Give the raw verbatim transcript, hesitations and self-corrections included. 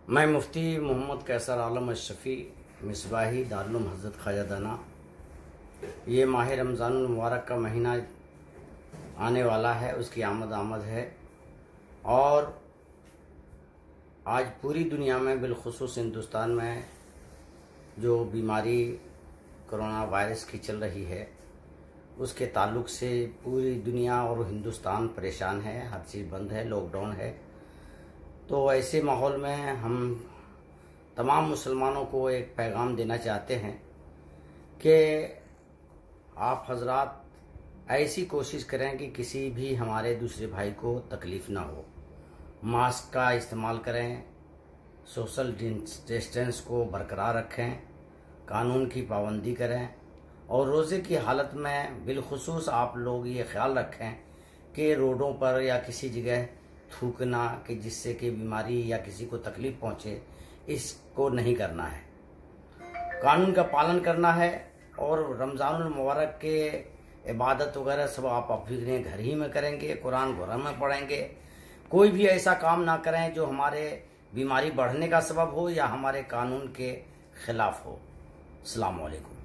मैं मुफ्ती मोहम्मद कैसर आलम अशरफी मिसबाही दारुल हज़रत ख्वाजा दाना। ये माह रमज़ान मुबारक का महीना आने वाला है, उसकी आमद आमद है और आज पूरी दुनिया में बिलखुसूस हिंदुस्तान में जो बीमारी कोरोना वायरस की चल रही है उसके ताल्लुक से पूरी दुनिया और हिंदुस्तान परेशान है। हर चीज़ बंद है, लॉकडाउन है। तो ऐसे माहौल में हम तमाम मुसलमानों को एक पैगाम देना चाहते हैं कि आप हजरात ऐसी कोशिश करें कि किसी भी हमारे दूसरे भाई को तकलीफ़ ना हो। मास्क का इस्तेमाल करें, सोशल डिस्टेंस को बरकरार रखें, कानून की पाबंदी करें और रोज़े की हालत में बिलखुसूस आप लोग ये ख्याल रखें कि रोडों पर या किसी जगह थूकना कि जिससे कि बीमारी या किसी को तकलीफ़ पहुँचे, इसको नहीं करना है। कानून का पालन करना है और रमज़ानुल मुबारक के इबादत वगैरह सब आप अपने घर ही में करेंगे, कुरान घर में पढ़ेंगे। कोई भी ऐसा काम ना करें जो हमारे बीमारी बढ़ने का सबब हो या हमारे कानून के खिलाफ हो। अस्सलाम वालेकुम।